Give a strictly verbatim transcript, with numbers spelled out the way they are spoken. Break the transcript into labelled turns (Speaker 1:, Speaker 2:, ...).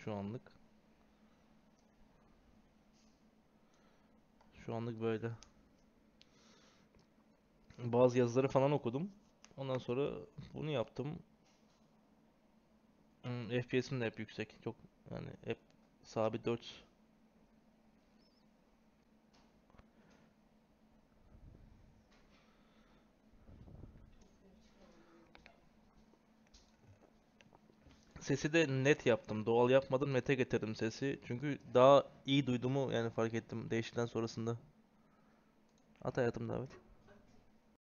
Speaker 1: şu anlık. Şu anlık böyle. Bazı yazıları falan okudum. Ondan sonra bunu yaptım. Hmm, F P S'im de hep yüksek. Çok yani hep sabit dört. Sesi de net yaptım. Doğal yapmadım. Nete getirdim sesi. Çünkü daha iyi duyduğumu yani fark ettim değişikten sonrasında. At hayatım Davet.